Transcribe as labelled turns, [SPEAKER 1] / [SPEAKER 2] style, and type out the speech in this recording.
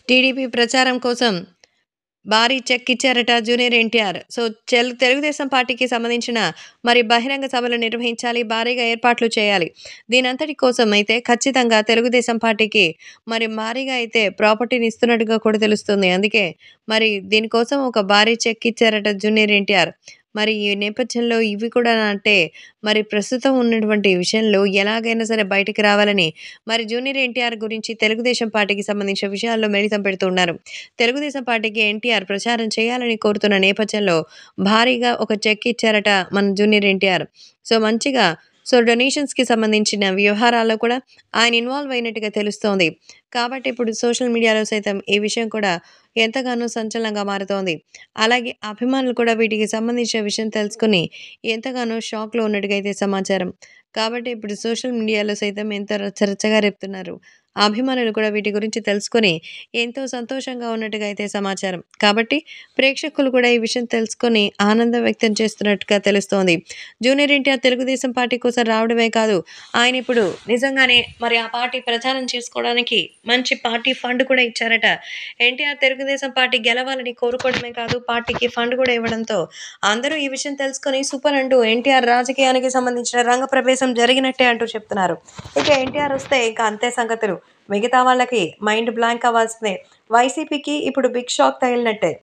[SPEAKER 1] TDP ప్రచారం కోసం భారీ చెక్ ఇచ్చారట జూనియర్ ఎన్టీఆర్. సో, తెలుగుదేశం పార్టీకి సంబంధించిన బహిరంగ సభలు నిర్వహించాలి. భారీగా ఏర్పాట్లు చేయాలి. దీనంతటి కోసం అయితే ఖచ్చితంగా తెలుగుదేశం పార్టీకి భారీగా అయితే ప్రాపర్టీని ఇస్తున్నట్టుగా కూడా తెలుస్తుంది. అందుకే దీనికోసం ఒక భారీ చెక్ ఇచ్చారట జూనియర్ ఎన్టీఆర్. ఈ నేపథ్యంలో ఇవి కూడా అంటే ప్రస్తుతం ఉన్నటువంటి విషయంలో ఎలాగైనా సరే బయటికి రావాలని జూనియర్ ఎన్టీఆర్ గురించి తెలుగుదేశం పార్టీకి సంబంధించిన విషయాల్లో మిళితం పెడుతూ ఉన్నారు. తెలుగుదేశం పార్టీకి ఎన్టీఆర్ ప్రచారం చేయాలని కోరుతున్న నేపథ్యంలో భారీగా ఒక చెక్ ఇచ్చారట మన జూనియర్ ఎన్టీఆర్. సో, మంచిగా డొనేషన్స్‌కి సంబంధించిన వ్యవహారాల్లో కూడా ఆయన ఇన్వాల్వ్ అయినట్టుగా తెలుస్తోంది. కాబట్టి ఇప్పుడు సోషల్ మీడియాలో సైతం ఈ విషయం కూడా ఎంతగానో సంచలనంగా మారుతోంది. అలాగే అభిమానులు కూడా వీటికి సంబంధించిన విషయం తెలుసుకొని ఎంతగానో షాక్‌లో ఉన్నట్టుగా అయితే సమాచారం. కాబట్టి ఇప్పుడు సోషల్ మీడియాలో సైతం ఎంత రచ్చరచ్చగా రేపుతున్నారు. అభిమానులు కూడా వీటి గురించి తెలుసుకొని ఎంతో సంతోషంగా ఉన్నట్టుగా అయితే సమాచారం. కాబట్టి ప్రేక్షకులు కూడా ఈ విషయం తెలుసుకొని ఆనందం వ్యక్తం చేస్తున్నట్టుగా తెలుస్తోంది. జూనియర్ ఎన్టీఆర్ తెలుగుదేశం పార్టీ కోసం రావడమే కాదు, ఆయన ఇప్పుడు నిజంగానే ఆ పార్టీ ప్రచారం చేసుకోవడానికి మంచి పార్టీ ఫండ్ కూడా ఇచ్చారట. ఎన్టీఆర్ తెలుగుదేశం పార్టీ గెలవాలని కోరుకోవడమే కాదు, పార్టీకి ఫండ్ కూడా ఇవ్వడంతో అందరూ ఈ విషయం తెలుసుకొని సూపర్ అంటూ ఎన్టీఆర్ రాజకీయానికి సంబంధించిన రంగప్రవేశం జరిగినట్టే అంటూ చెప్తున్నారు. ఇక ఎన్టీఆర్ వస్తే ఇక అంతే సంగతులు. మిగతా వాళ్ళకి మైండ్ బ్లాంక్ అవ్వాల్సిందే. వైసీపీకి ఇప్పుడు బిగ్ షాక్ తగిలినట్టే.